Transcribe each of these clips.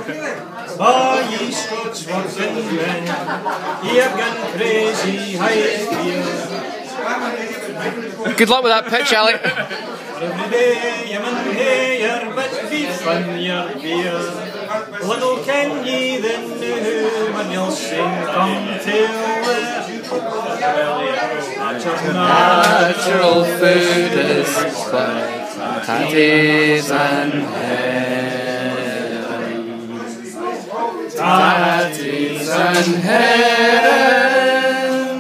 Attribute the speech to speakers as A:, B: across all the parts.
A: Oh, ye Scots working men, ye have gone crazy high here.
B: Good luck with that pitch, Alec.
A: Every day you man hear but beef on your beer. Little can ye then know when you'll sing come till
B: Natural food is Taties and Herrin. Taties and Herrin.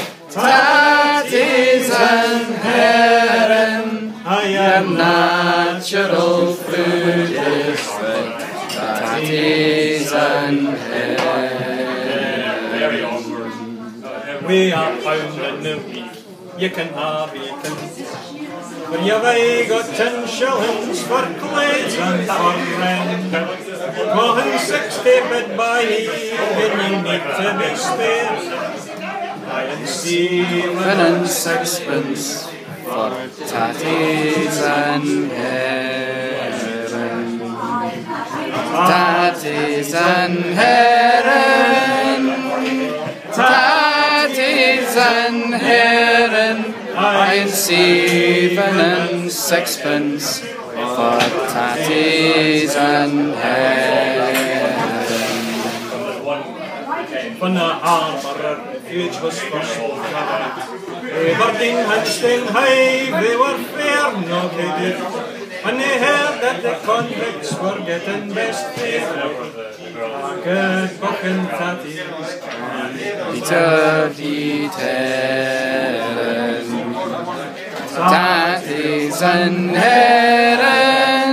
B: Taties and Herrin. Your natural food is Taties and Herrin.
A: we are found in the week, you can have eaten. When you've got 10 shillings for clothes and for rent, going 60 bid by even you need to be spared. I and
B: 7 and 6pence for Taties and Herrin. Taties and Herrin. Taties and Herrin. I'm 7 and 6pence for Taties and Herrin.
A: When the harbour refuge was first covered, Aberdeen had stayed high, they were fair, no kidding. When they heard that the convicts were getting best paid, good bucking tatties,
B: Peter Herrin. Taties and Herrin.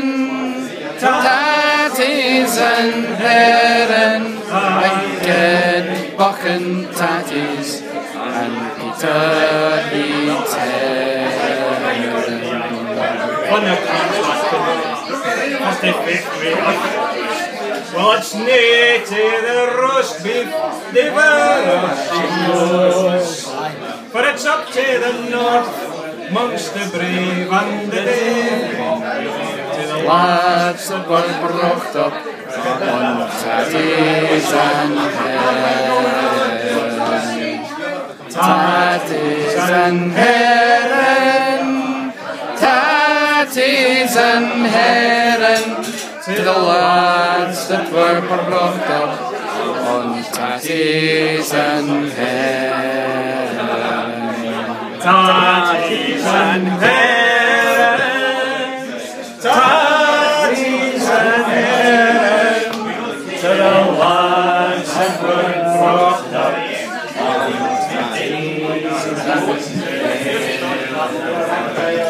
B: Taties and Herrin. I get bucking tatties and Peter Herrin.
A: on the contract, well, it's near to the roast beef, they were for it's up to the north, amongst the brave and the dead. To the
B: Lads that were brought up on Taties and Herrin. Taties and Herrin. Taties and Herrin. To the lads that were brought up on Taties and Herrin.
A: Taties and Herrin. Taties and Herrin. To the lads that were brought up on Taties and Herrin.